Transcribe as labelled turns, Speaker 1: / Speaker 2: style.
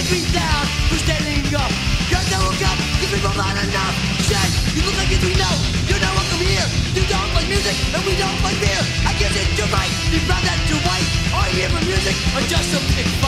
Speaker 1: get beat down for standing up. Guys that woke up, cause we've all had enough. Shit, you look like we know, you're not welcome here. You don't like music, and we don't like beer. I guess it's your right, be proud that you're white. Are you here for music, or just some big